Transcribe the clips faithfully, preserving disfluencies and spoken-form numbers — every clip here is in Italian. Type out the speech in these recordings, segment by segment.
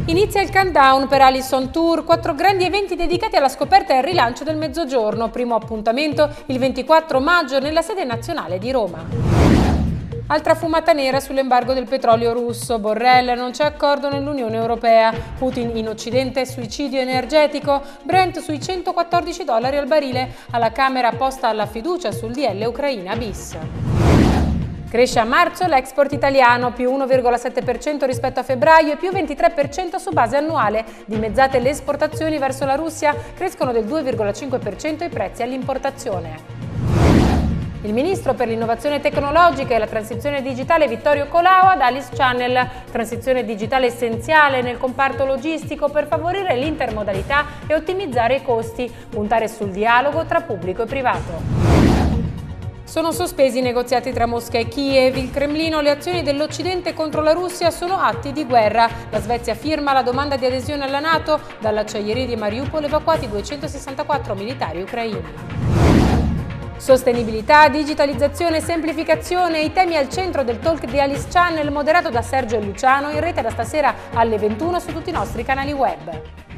Inizia il countdown per Alison Tour, quattro grandi eventi dedicati alla scoperta e al rilancio del Mezzogiorno. Primo appuntamento il ventiquattro maggio nella sede nazionale di Roma. Altra fumata nera sull'embargo del petrolio russo. Borrell, non c'è accordo nell'Unione Europea. Putin in Occidente, suicidio energetico. Brent sui centoquattordici dollari al barile. Alla Camera posta alla fiducia sul D L Ucraina bis. Cresce a marzo l'export italiano, più uno virgola sette per cento rispetto a febbraio e più ventitré per cento su base annuale. Dimezzate le esportazioni verso la Russia, crescono del due virgola cinque per cento i prezzi all'importazione. Il ministro per l'innovazione tecnologica e la transizione digitale Vittorio Colao ad Alice Channel, transizione digitale essenziale nel comparto logistico per favorire l'intermodalità e ottimizzare i costi, puntare sul dialogo tra pubblico e privato. Sono sospesi i negoziati tra Mosca e Kiev. Il Cremlino, le azioni dell'Occidente contro la Russia sono atti di guerra. La Svezia firma la domanda di adesione alla NATO. Dall'acciaieria di Mariupol evacuati duecentosessantaquattro militari ucraini. Sostenibilità, digitalizzazione e semplificazione, i temi al centro del talk di Alice Channel, moderato da Sergio e Luciano, in rete da stasera alle ventuno su tutti i nostri canali web.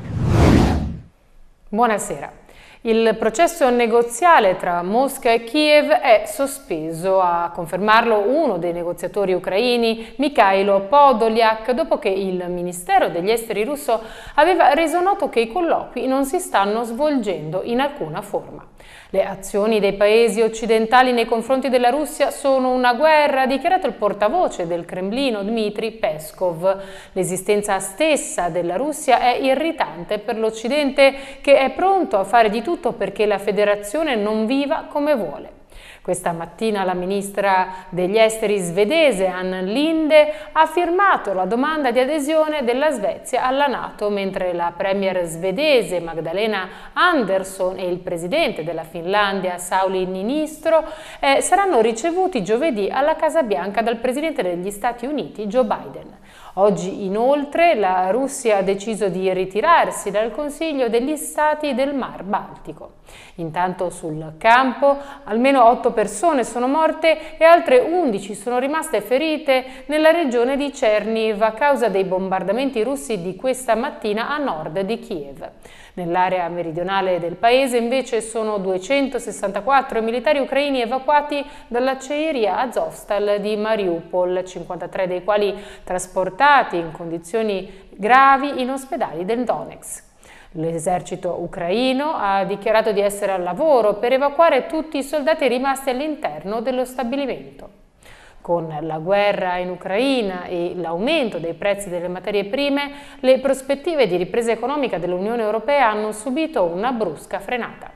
Buonasera. Il processo negoziale tra Mosca e Kiev è sospeso, a confermarlo uno dei negoziatori ucraini, Mikhailo Podolyak, dopo che il Ministero degli Esteri russo aveva reso noto che i colloqui non si stanno svolgendo in alcuna forma. Le azioni dei paesi occidentali nei confronti della Russia sono una guerra, ha dichiarato il portavoce del Cremlino Dmitry Peskov. L'esistenza stessa della Russia è irritante per l'Occidente, che è pronto a fare di tutto perché la federazione non viva come vuole. Questa mattina la ministra degli esteri svedese Ann Linde ha firmato la domanda di adesione della Svezia alla NATO, mentre la premier svedese Magdalena Andersson e il presidente della Finlandia Sauli Niinistö eh, saranno ricevuti giovedì alla Casa Bianca dal presidente degli Stati Uniti Joe Biden. Oggi inoltre la Russia ha deciso di ritirarsi dal Consiglio degli Stati del Mar Baltico. Intanto sul campo almeno otto persone sono morte e altre undici sono rimaste ferite nella regione di Cherniv a causa dei bombardamenti russi di questa mattina a nord di Kiev. Nell'area meridionale del paese invece sono duecentosessantaquattro i militari ucraini evacuati dall'acciaieria Azovstal di Mariupol, cinquantatré dei quali trasportati in condizioni gravi in ospedali del Donetsk. L'esercito ucraino ha dichiarato di essere al lavoro per evacuare tutti i soldati rimasti all'interno dello stabilimento. Con la guerra in Ucraina e l'aumento dei prezzi delle materie prime, le prospettive di ripresa economica dell'Unione Europea hanno subito una brusca frenata.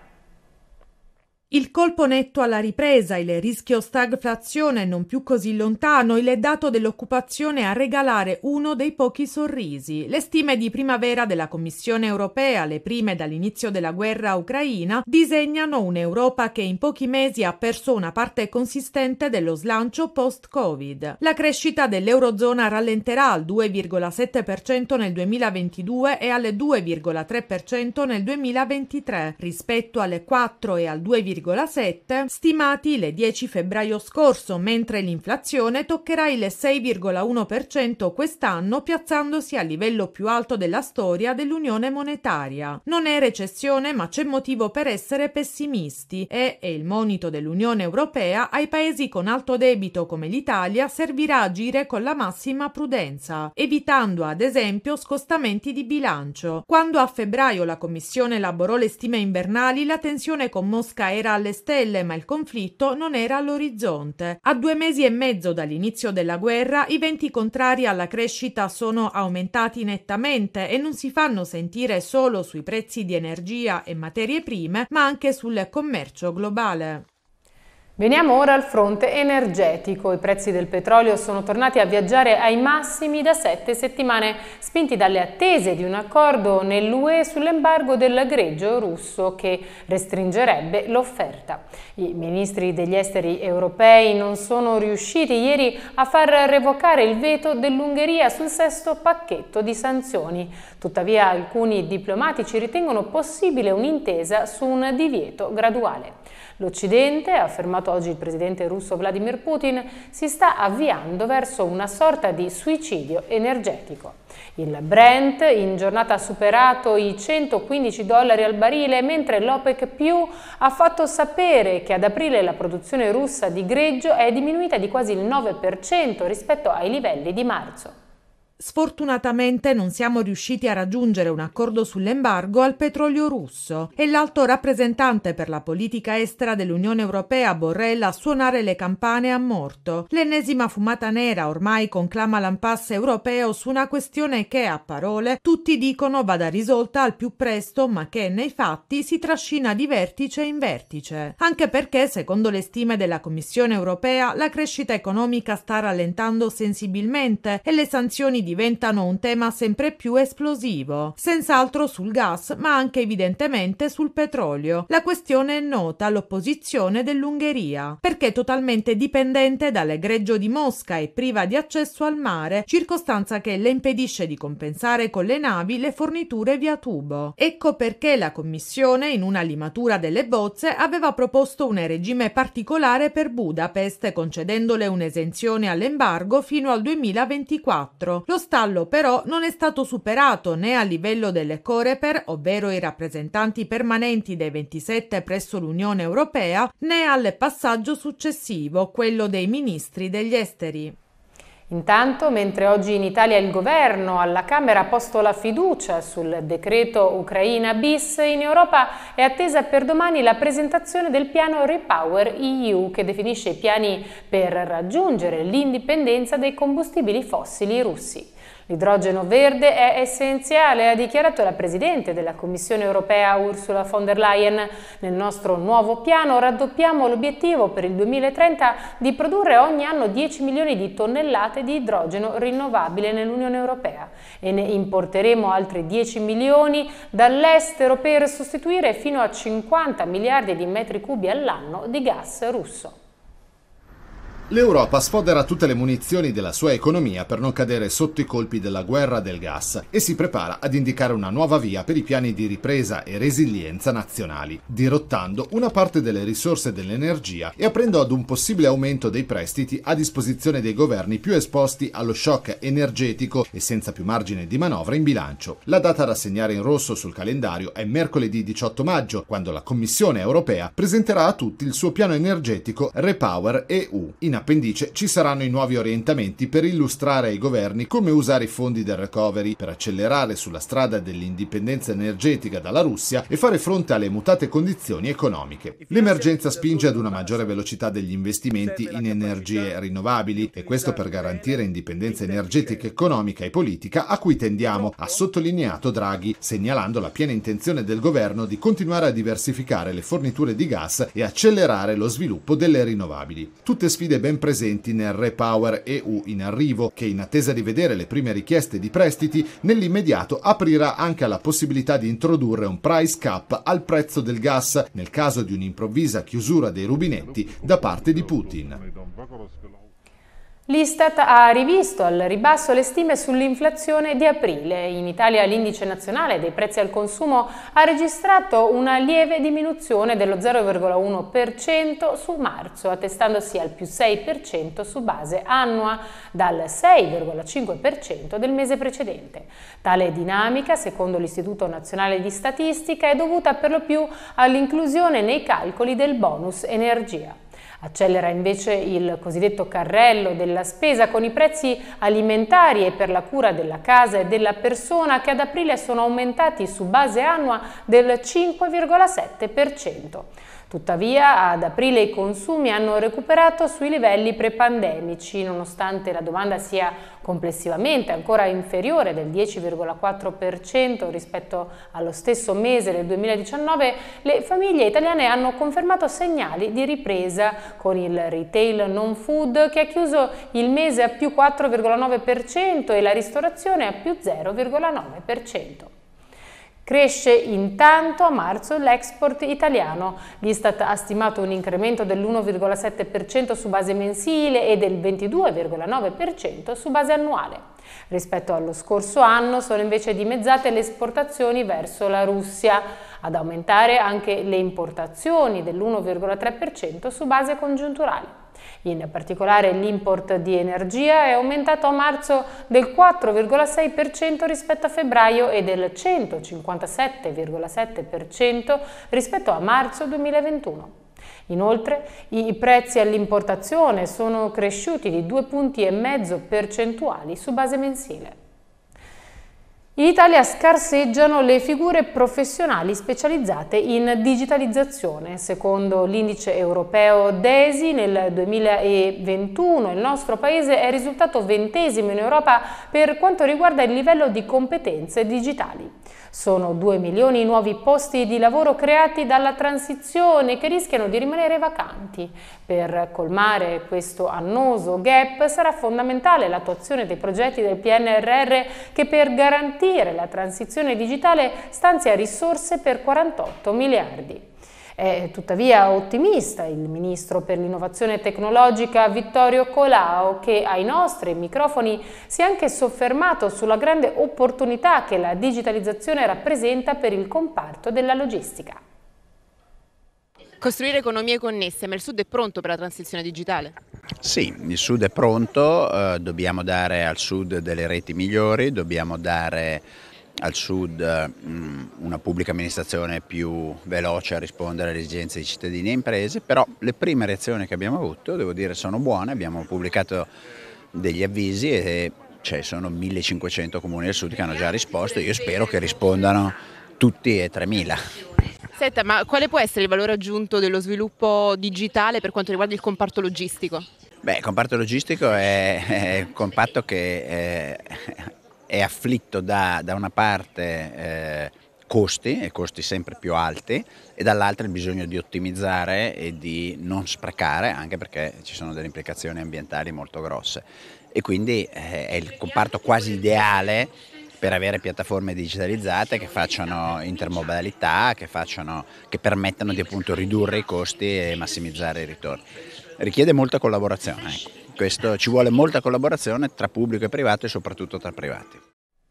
Il colpo netto alla ripresa, il rischio stagflazione non più così lontano, il dato dell'occupazione a regalare uno dei pochi sorrisi. Le stime di primavera della Commissione europea, le prime dall'inizio della guerra ucraina, disegnano un'Europa che in pochi mesi ha perso una parte consistente dello slancio post-Covid. La crescita dell'Eurozona rallenterà al due virgola sette per cento nel duemilaventidue e al due virgola tre per cento nel duemilaventitré, rispetto alle quattro e al due virgola sette stimati il dieci febbraio scorso, mentre l'inflazione toccherà il sei virgola uno per cento quest'anno, piazzandosi al livello più alto della storia dell'Unione monetaria. Non è recessione, ma c'è motivo per essere pessimisti e, è il monito dell'Unione Europea, ai paesi con alto debito come l'Italia servirà agire con la massima prudenza, evitando ad esempio scostamenti di bilancio. Quando a febbraio la Commissione elaborò le stime invernali, la tensione con Mosca era alle stelle, ma il conflitto non era all'orizzonte. A due mesi e mezzo dall'inizio della guerra, i venti contrari alla crescita sono aumentati nettamente e non si fanno sentire solo sui prezzi di energia e materie prime, ma anche sul commercio globale. Veniamo ora al fronte energetico. I prezzi del petrolio sono tornati a viaggiare ai massimi da sette settimane, spinti dalle attese di un accordo nell'U E sull'embargo del greggio russo che restringerebbe l'offerta. I ministri degli esteri europei non sono riusciti ieri a far revocare il veto dell'Ungheria sul sesto pacchetto di sanzioni. Tuttavia alcuni diplomatici ritengono possibile un'intesa su un divieto graduale. L'Occidente ha fermato raccolto oggi il presidente russo Vladimir Putin, si sta avviando verso una sorta di suicidio energetico. Il Brent in giornata ha superato i centoquindici dollari al barile, mentre l'OPEC più ha fatto sapere che ad aprile la produzione russa di greggio è diminuita di quasi il nove per cento rispetto ai livelli di marzo. Sfortunatamente non siamo riusciti a raggiungere un accordo sull'embargo al petrolio russo e l'alto rappresentante per la politica estera dell'Unione Europea Borrell a suonare le campane a morto. L'ennesima fumata nera ormai conclama l'impasse europeo su una questione che, a parole, tutti dicono vada risolta al più presto, ma che nei fatti si trascina di vertice in vertice. Anche perché, secondo le stime della Commissione Europea, la crescita economica sta rallentando sensibilmente e le sanzioni diventano un tema sempre più esplosivo, senz'altro sul gas, ma anche evidentemente sul petrolio. La questione è nota: l'opposizione dell'Ungheria, perché totalmente dipendente dall'egreggio di Mosca e priva di accesso al mare, circostanza che le impedisce di compensare con le navi le forniture via tubo. Ecco perché la Commissione, in una limatura delle bozze, aveva proposto un regime particolare per Budapest, concedendole un'esenzione all'embargo fino al duemilaventiquattro. Lo stallo però non è stato superato né a livello delle Coreper, ovvero i rappresentanti permanenti dei ventisette presso l'Unione Europea, né al passaggio successivo, quello dei ministri degli esteri. Intanto, mentre oggi in Italia il governo alla Camera ha posto la fiducia sul decreto Ucraina bis, in Europa è attesa per domani la presentazione del piano Repower E U, che definisce i piani per raggiungere l'indipendenza dai combustibili fossili russi. L'idrogeno verde è essenziale, ha dichiarato la Presidente della Commissione europea Ursula von der Leyen. Nel nostro nuovo piano raddoppiamo l'obiettivo per il duemilatrenta di produrre ogni anno dieci milioni di tonnellate di idrogeno rinnovabile nell'Unione Europea e ne importeremo altri dieci milioni dall'estero per sostituire fino a cinquanta miliardi di metri cubi all'anno di gas russo. L'Europa sfodera tutte le munizioni della sua economia per non cadere sotto i colpi della guerra del gas e si prepara ad indicare una nuova via per i piani di ripresa e resilienza nazionali, dirottando una parte delle risorse dell'energia e aprendo ad un possibile aumento dei prestiti a disposizione dei governi più esposti allo shock energetico e senza più margine di manovra in bilancio. La data da segnare in rosso sul calendario è mercoledì diciotto maggio, quando la Commissione europea presenterà a tutti il suo piano energetico Repower E U. In appendice ci saranno i nuovi orientamenti per illustrare ai governi come usare i fondi del recovery per accelerare sulla strada dell'indipendenza energetica dalla Russia e fare fronte alle mutate condizioni economiche. L'emergenza spinge ad una maggiore velocità degli investimenti in energie rinnovabili e questo per garantire indipendenza energetica, economica e politica a cui tendiamo, ha sottolineato Draghi, segnalando la piena intenzione del governo di continuare a diversificare le forniture di gas e accelerare lo sviluppo delle rinnovabili. Tutte sfide ben presenti nel Repower E U in arrivo, che in attesa di vedere le prime richieste di prestiti, nell'immediato aprirà anche alla possibilità di introdurre un price cap al prezzo del gas nel caso di un'improvvisa chiusura dei rubinetti da parte di Putin. L'Istat ha rivisto al ribasso le stime sull'inflazione di aprile. In Italia l'indice nazionale dei prezzi al consumo ha registrato una lieve diminuzione dello zero virgola uno per cento su marzo, attestandosi al più sei per cento su base annua, dal sei virgola cinque per cento del mese precedente. Tale dinamica, secondo l'Istituto Nazionale di Statistica, è dovuta per lo più all'inclusione nei calcoli del bonus energia. Accelera invece il cosiddetto carrello della spesa con i prezzi alimentari e per la cura della casa e della persona, che ad aprile sono aumentati su base annua del cinque virgola sette per cento. Tuttavia, ad aprile i consumi hanno recuperato sui livelli prepandemici, nonostante la domanda sia complessivamente ancora inferiore del dieci virgola quattro per cento rispetto allo stesso mese del duemiladiciannove. Le famiglie italiane hanno confermato segnali di ripresa, con il retail non food che ha chiuso il mese a più quattro virgola nove per cento e la ristorazione a più zero virgola nove per cento. Cresce intanto a marzo l'export italiano. L'Istat ha stimato un incremento dell'uno virgola sette per cento su base mensile e del ventidue virgola nove per cento su base annuale. Rispetto allo scorso anno sono invece dimezzate le esportazioni verso la Russia. ad aumentare anche le importazioni dell'uno virgola tre per cento su base congiunturale. In particolare l'import di energia è aumentato a marzo del quattro virgola sei per cento rispetto a febbraio e del centocinquantasette virgola sette per cento rispetto a marzo duemilaventuno. Inoltre i prezzi all'importazione sono cresciuti di due punti e mezzo percentuali su base mensile. In Italia scarseggiano le figure professionali specializzate in digitalizzazione. Secondo l'indice europeo D E S I nel duemilaventuno il nostro paese è risultato ventesimo in Europa per quanto riguarda il livello di competenze digitali. Sono due milioni i nuovi posti di lavoro creati dalla transizione che rischiano di rimanere vacanti. Per colmare questo annoso gap sarà fondamentale l'attuazione dei progetti del P N R R che per garantire la transizione digitale stanzia risorse per quarantotto miliardi. È tuttavia ottimista il ministro per l'innovazione tecnologica Vittorio Colao, che ai nostri microfoni si è anche soffermato sulla grande opportunità che la digitalizzazione rappresenta per il comparto della logistica. Costruire economie connesse, ma il Sud è pronto per la transizione digitale? Sì, il Sud è pronto, eh, dobbiamo dare al Sud delle reti migliori, dobbiamo dare al Sud mh, una pubblica amministrazione più veloce a rispondere alle esigenze di cittadini e imprese, però le prime reazioni che abbiamo avuto, devo dire, sono buone. Abbiamo pubblicato degli avvisi e ci sono millecinquecento comuni del Sud che hanno già risposto. Io spero che rispondano tutti e tremila. Senta, ma quale può essere il valore aggiunto dello sviluppo digitale per quanto riguarda il comparto logistico? Beh, il comparto logistico è, è un comparto che è, è afflitto da, da una parte eh, costi, e costi sempre più alti, e dall'altra il bisogno di ottimizzare e di non sprecare, anche perché ci sono delle implicazioni ambientali molto grosse. E quindi eh, è il comparto quasi ideale per avere piattaforme digitalizzate che facciano intermodalità, che, facciano, che permettano di appunto ridurre i costi e massimizzare i ritorni. Richiede molta collaborazione, ecco. Questo, ci vuole molta collaborazione tra pubblico e privato e soprattutto tra privati.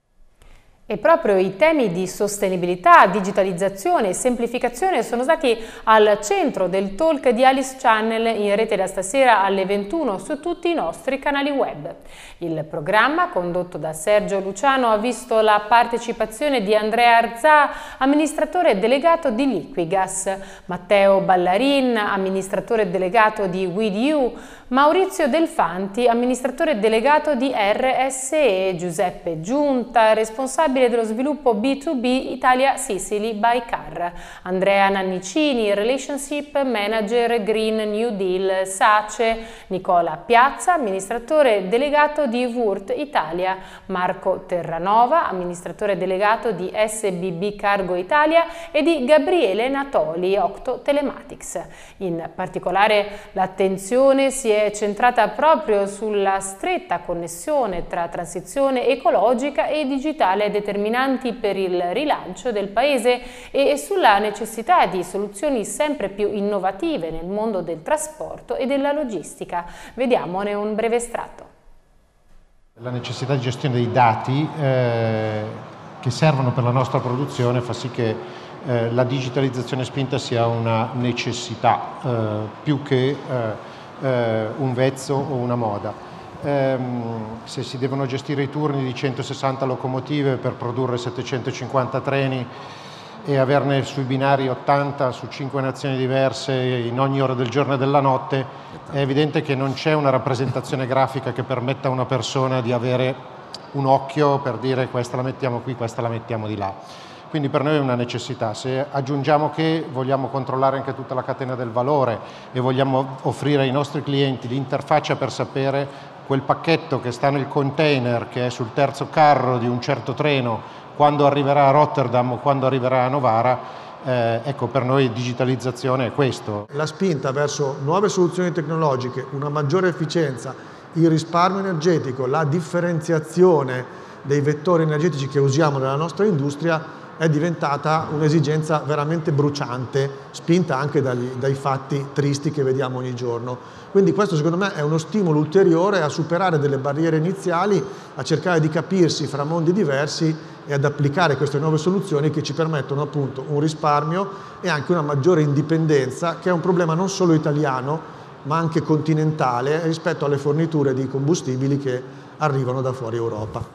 E proprio i temi di sostenibilità, digitalizzazione e semplificazione sono stati al centro del talk di Alice Channel in rete da stasera alle ventuno su tutti i nostri canali web. Il programma, condotto da Sergio Luciano, ha visto la partecipazione di Andrea Arzà, amministratore delegato di Liquigas, Matteo Ballarin, amministratore delegato di With You, Maurizio Delfanti, amministratore delegato di R S E, Giuseppe Giunta, responsabile dello sviluppo B due B Italia Sicily by Car, Andrea Nannicini, Relationship Manager Green New Deal SACE, Nicola Piazza, amministratore delegato di Wurt Italia, Marco Terranova, amministratore delegato di S B B Cargo Italia e di Gabriele Natoli, Octo Telematics. In particolare l'attenzione si è centrata proprio sulla stretta connessione tra transizione ecologica e digitale determinanti per il rilancio del Paese e sulla necessità di soluzioni sempre più innovative nel mondo del trasporto e della logistica. Vediamone un breve estratto. La necessità di gestione dei dati eh, che servono per la nostra produzione fa sì che eh, la digitalizzazione spinta sia una necessità eh, più che eh, eh, un vezzo o una moda. Um, se si devono gestire i turni di centosessanta locomotive per produrre settecentocinquanta treni e averne sui binari ottanta su cinque nazioni diverse in ogni ora del giorno e della notte, è evidente che non c'è una rappresentazione grafica che permetta a una persona di avere un occhio per dire questa la mettiamo qui, questa la mettiamo di là. Quindi per noi è una necessità. Se aggiungiamo che vogliamo controllare anche tutta la catena del valore e vogliamo offrire ai nostri clienti l'interfaccia per sapere quel pacchetto che sta nel container, che è sul terzo carro di un certo treno, quando arriverà a Rotterdam o quando arriverà a Novara, eh, ecco, per noi digitalizzazione è questo. La spinta verso nuove soluzioni tecnologiche, una maggiore efficienza, il risparmio energetico, la differenziazione dei vettori energetici che usiamo nella nostra industria è diventata un'esigenza veramente bruciante, spinta anche dagli, dai fatti tristi che vediamo ogni giorno. Quindi questo secondo me è uno stimolo ulteriore a superare delle barriere iniziali, a cercare di capirsi fra mondi diversi e ad applicare queste nuove soluzioni che ci permettono appunto un risparmio e anche una maggiore indipendenza, che è un problema non solo italiano ma anche continentale rispetto alle forniture di combustibili che arrivano da fuori Europa.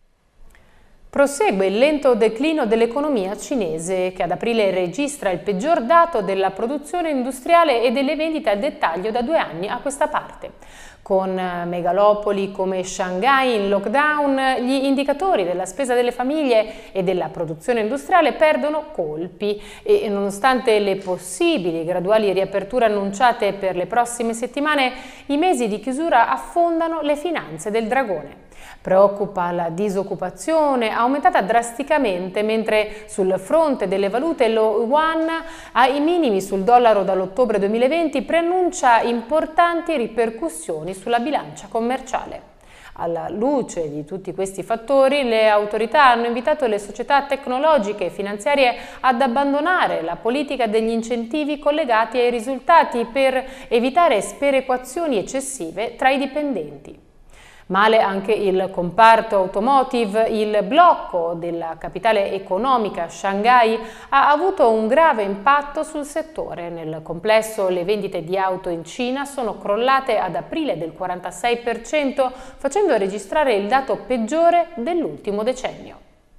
Prosegue il lento declino dell'economia cinese, che ad aprile registra il peggior dato della produzione industriale e delle vendite al dettaglio da due anni a questa parte. Con megalopoli come Shanghai in lockdown, gli indicatori della spesa delle famiglie e della produzione industriale perdono colpi e, nonostante le possibili graduali riaperture annunciate per le prossime settimane, i mesi di chiusura affondano le finanze del dragone. Preoccupa la disoccupazione, aumentata drasticamente, mentre sul fronte delle valute lo yuan, ai minimi sul dollaro dall'ottobre duemilaventi, preannuncia importanti ripercussioni sulla bilancia commerciale. Alla luce di tutti questi fattori, le autorità hanno invitato le società tecnologiche e finanziarie ad abbandonare la politica degli incentivi collegati ai risultati per evitare sperequazioni eccessive tra i dipendenti. Male anche il comparto automotive. Il blocco della capitale economica Shanghai ha avuto un grave impatto sul settore. Nel complesso le vendite di auto in Cina sono crollate ad aprile del quarantasei per cento, facendo registrare il dato peggiore dell'ultimo decennio.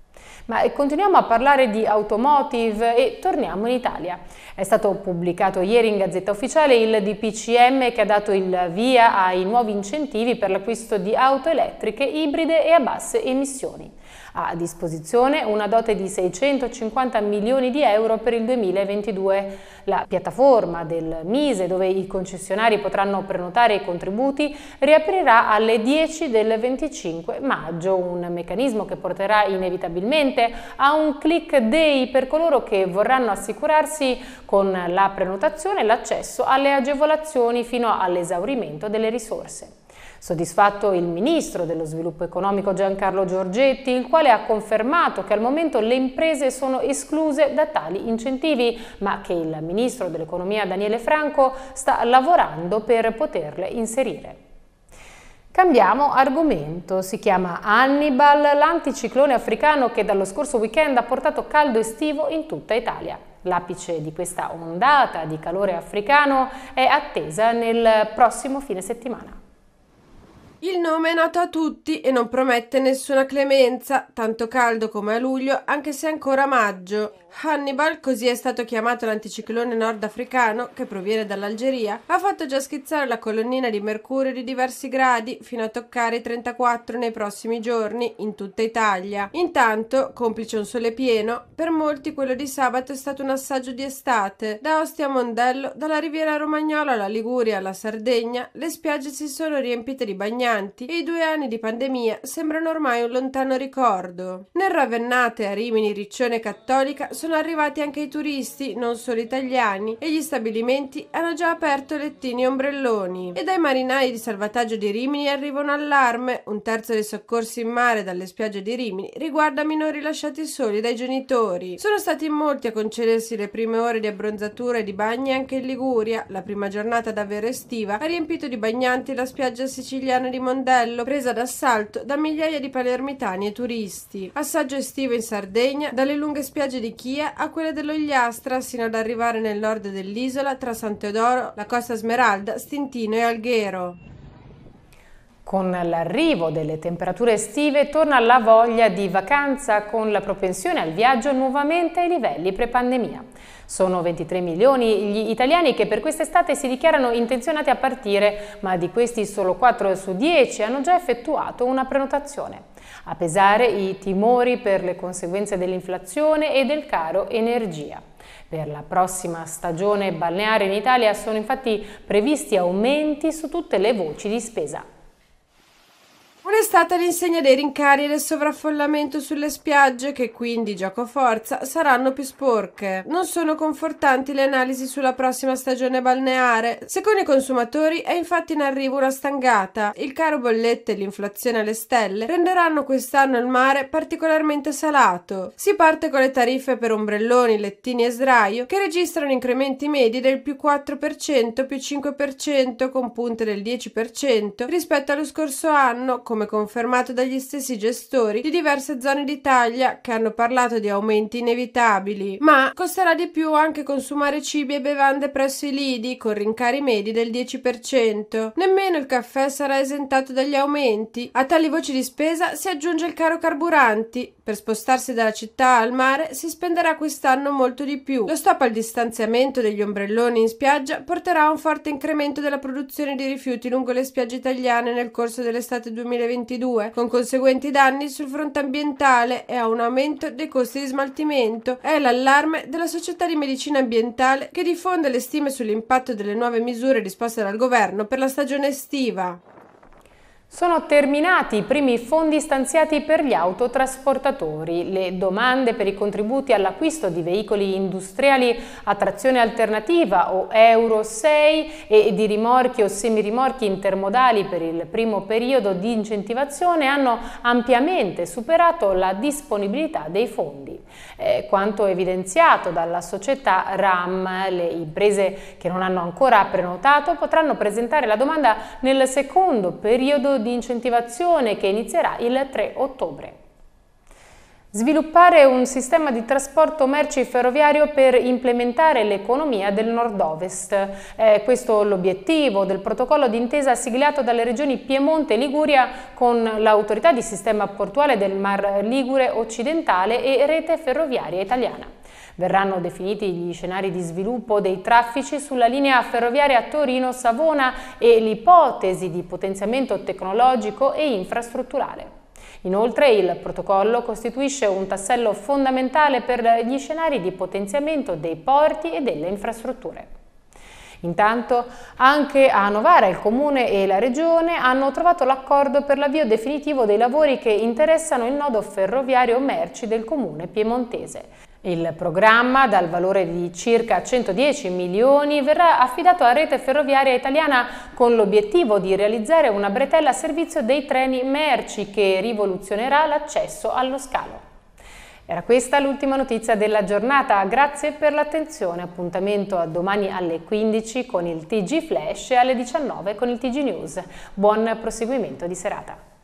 Ma continuiamo a parlare di automotive e torniamo in Italia. È stato pubblicato ieri in Gazzetta Ufficiale il D P C M che ha dato il via ai nuovi incentivi per l'acquisto di auto elettriche, ibride e a basse emissioni. Ha a disposizione una dote di seicentocinquanta milioni di euro per il duemilaventidue. La piattaforma del Mise, dove i concessionari potranno prenotare i contributi, riaprirà alle dieci del venticinque maggio, un meccanismo che porterà inevitabilmente a un click day per coloro che vorranno assicurarsi con la prenotazione l'accesso alle agevolazioni fino all'esaurimento delle risorse. Soddisfatto il ministro dello sviluppo economico Giancarlo Giorgetti, il quale ha confermato che al momento le imprese sono escluse da tali incentivi, ma che il ministro dell'economia Daniele Franco sta lavorando per poterle inserire. Cambiamo argomento, si chiama Hannibal, l'anticiclone africano che dallo scorso weekend ha portato caldo estivo in tutta Italia. L'apice di questa ondata di calore africano è attesa nel prossimo fine settimana. Il nome è noto a tutti e non promette nessuna clemenza, tanto caldo come a luglio, anche se è ancora maggio. Hannibal, così è stato chiamato l'anticiclone nordafricano, che proviene dall'Algeria, ha fatto già schizzare la colonnina di mercurio di diversi gradi, fino a toccare i trentaquattro nei prossimi giorni, in tutta Italia. Intanto, complice un sole pieno, per molti quello di sabato è stato un assaggio di estate. Da Ostia a Mondello, dalla Riviera Romagnola alla Liguria alla Sardegna, le spiagge si sono riempite di bagnanti e i due anni di pandemia sembrano ormai un lontano ricordo. Nel Ravennate, a Rimini, Riccione e Cattolica sono arrivati anche i turisti, non solo italiani, e gli stabilimenti hanno già aperto lettini e ombrelloni. E dai marinai di salvataggio di Rimini arriva un allarme: un terzo dei soccorsi in mare dalle spiagge di Rimini riguarda minori lasciati soli dai genitori. Sono stati in molti a concedersi le prime ore di abbronzatura e di bagni anche in Liguria. La prima giornata davvero estiva ha riempito di bagnanti la spiaggia siciliana di Mondello, presa d'assalto da migliaia di palermitani e turisti. Assaggio estivo in Sardegna, dalle lunghe spiagge di Chia a quelle dell'Ogliastra, sino ad arrivare nel nord dell'isola tra San Teodoro, la Costa Smeralda, Stintino e Alghero. Con l'arrivo delle temperature estive torna la voglia di vacanza, con la propensione al viaggio nuovamente ai livelli pre-pandemia. Sono ventitré milioni gli italiani che per quest'estate si dichiarano intenzionati a partire, ma di questi solo quattro su dieci hanno già effettuato una prenotazione. A pesare i timori per le conseguenze dell'inflazione e del caro energia. Per la prossima stagione balneare in Italia sono infatti previsti aumenti su tutte le voci di spesa. Un'estate all'insegna dei rincari e del sovraffollamento sulle spiagge, che quindi, giocoforza, saranno più sporche. Non sono confortanti le analisi sulla prossima stagione balneare. Secondo i consumatori è infatti in arrivo una stangata. Il caro bollette e l'inflazione alle stelle renderanno quest'anno il mare particolarmente salato. Si parte con le tariffe per ombrelloni, lettini e sdraio, che registrano incrementi medi del più quattro per cento, più cinque per cento, con punte del dieci per cento rispetto allo scorso anno, come confermato dagli stessi gestori di diverse zone d'Italia, che hanno parlato di aumenti inevitabili. Ma costerà di più anche consumare cibi e bevande presso i lidi, con rincari medi del dieci per cento. Nemmeno il caffè sarà esentato dagli aumenti. A tali voci di spesa si aggiunge il caro carburanti. Per spostarsi dalla città al mare si spenderà quest'anno molto di più. Lo stop al distanziamento degli ombrelloni in spiaggia porterà a un forte incremento della produzione di rifiuti lungo le spiagge italiane nel corso dell'estate duemilaventidue, con conseguenti danni sul fronte ambientale e a un aumento dei costi di smaltimento. È l'allarme della Società di Medicina Ambientale, che diffonde le stime sull'impatto delle nuove misure disposte dal governo per la stagione estiva. Sono terminati i primi fondi stanziati per gli autotrasportatori. Le domande per i contributi all'acquisto di veicoli industriali a trazione alternativa o Euro sei e di rimorchi o semirimorchi intermodali per il primo periodo di incentivazione hanno ampiamente superato la disponibilità dei fondi. Eh, quanto evidenziato dalla società RAM, le imprese che non hanno ancora prenotato potranno presentare la domanda nel secondo periodo di incentivazione che inizierà il tre ottobre. Sviluppare un sistema di trasporto merci ferroviario per implementare l'economia del nord-ovest. È questo l'obiettivo del protocollo d'intesa siglato dalle regioni Piemonte e Liguria con l'autorità di sistema portuale del Mar Ligure occidentale e Rete Ferroviaria Italiana. Verranno definiti gli scenari di sviluppo dei traffici sulla linea ferroviaria Torino-Savona e l'ipotesi di potenziamento tecnologico e infrastrutturale. Inoltre il protocollo costituisce un tassello fondamentale per gli scenari di potenziamento dei porti e delle infrastrutture. Intanto anche a Novara il Comune e la Regione hanno trovato l'accordo per l'avvio definitivo dei lavori che interessano il nodo ferroviario merci del Comune piemontese. Il programma, dal valore di circa centodieci milioni, verrà affidato a Rete Ferroviaria Italiana con l'obiettivo di realizzare una bretella a servizio dei treni merci che rivoluzionerà l'accesso allo scalo. Era questa l'ultima notizia della giornata, grazie per l'attenzione, appuntamento a domani alle quindici con il T G Flash e alle diciannove con il T G News. Buon proseguimento di serata.